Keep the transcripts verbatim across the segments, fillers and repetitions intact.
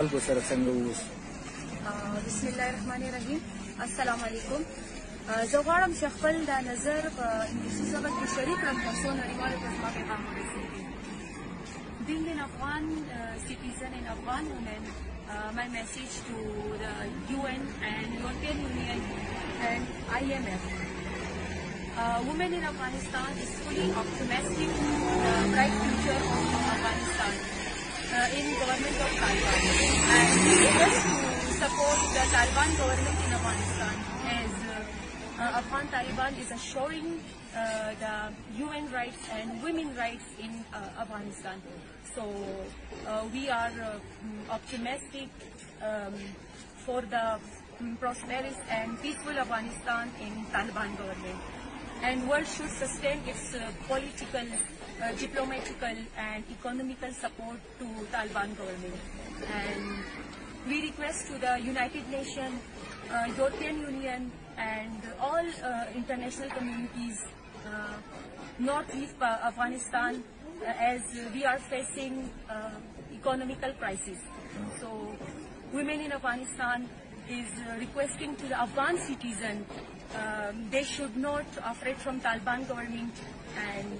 बिस्मिल्लाहिर्रहमानिर्रहीम अस्सलाम वालेकुम। زغواړم چې خپل د نظر په انګلیسي ژبه کې شریک کړم ترڅو نړیوالو ته زما پیغام ورسیږي. Being an Afghan uh, citizen and Afghan woman, uh, my message to the U N and European Union and I M F. Uh, women in Afghanistan is fully optimistic the bright future of Afghanistan uh, in government of Taliban, and we request to support the Taliban government in Afghanistan as uh, uh, Afghan Taliban is assuring uh, the U N rights and women rights in uh, Afghanistan. So uh, we are uh, optimistic um, for the um, prosperous and peaceful Afghanistan in Taliban government. And world should sustain its uh, political, uh, diplomatical and economical support to Taliban government. And we request to the United Nations, uh, European Union and all uh, international communities uh, not leave uh, Afghanistan uh, as we are facing uh, economical crisis. So women in Afghanistan is uh, requesting to the Afghan citizen Um, they should not afraid from Taliban government, and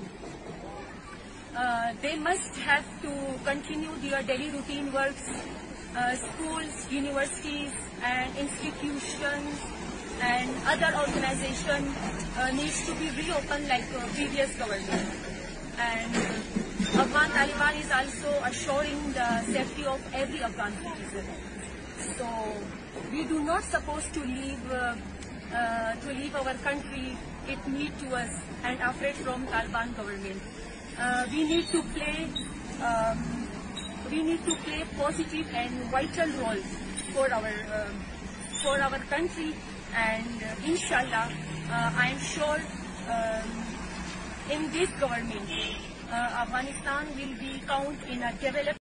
uh, they must have to continue their daily routine works. Uh, schools, universities and institutions and other organizations uh, needs to be reopened like uh, previous government. And uh, Afghan Taliban is also assuring the safety of every Afghan citizen. So we do not supposed to leave uh, Uh, to leave our country, it need to us and afraid from Taliban government. Uh, we need to play, um, we need to play positive and vital role for our uh, for our country, and uh, inshallah, uh, I am sure um, in this government, uh, Afghanistan will be count in a developed.